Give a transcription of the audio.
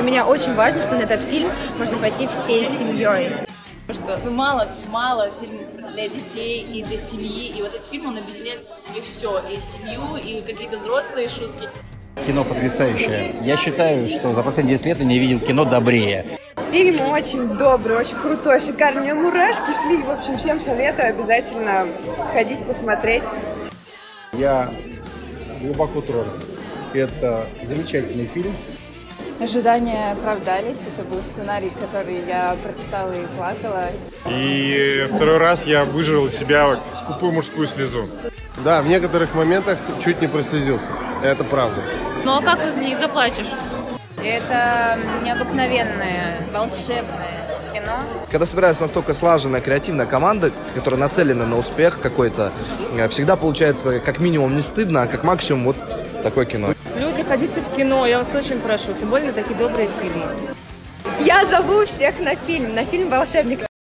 меня очень важно, что на этот фильм можно пойти всей семьей. Потому что мало фильмов для детей и для семьи, и вот этот фильм, он объединяет в себе все, и семью, и какие-то взрослые шутки. Кино потрясающее. Я считаю, что за последние 10 лет я не видел кино добрее. Фильм очень добрый, очень крутой, шикарный. У меня мурашки шли. В общем, всем советую обязательно сходить, посмотреть. Я глубоко тронут. Это замечательный фильм. Ожидания оправдались. Это был сценарий, который я прочитала и плакала. И второй раз я выжил из себя скупую мужскую слезу. Да, в некоторых моментах чуть не прослезился. Это правда. Ну а как ты не заплачешь? Это необыкновенное, волшебное кино. Когда собирается настолько слаженная, креативная команда, которая нацелена на успех какой-то, всегда получается как минимум не стыдно, а как максимум вот такое кино. Люди, ходите в кино, я вас очень прошу, тем более на такие добрые фильмы. Я зову всех на фильм «Волшебник».